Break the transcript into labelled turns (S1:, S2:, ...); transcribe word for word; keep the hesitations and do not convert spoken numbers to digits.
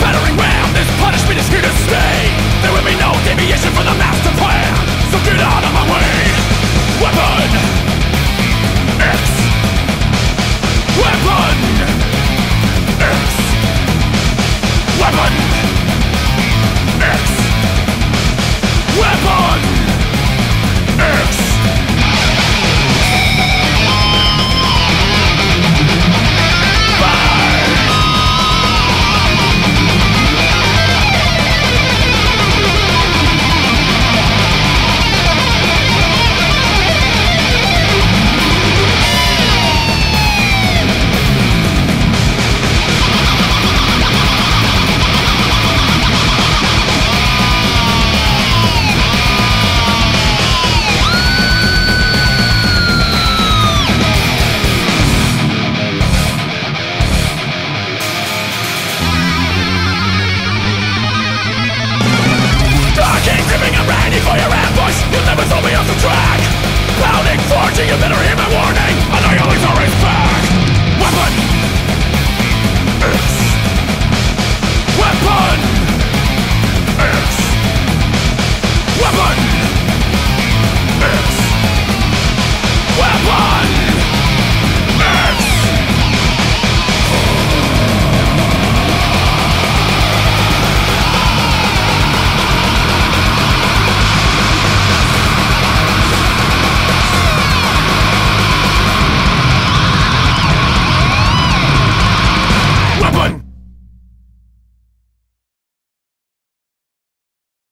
S1: battering ram. This punishment is here to stay. There will be no deviation from the master plan. So get out of my way. Weapon X. Weapon X. Weapon X. Weapon X. For your ambush, you'll never throw me off the track. Pounding, forging, you better hear my warning.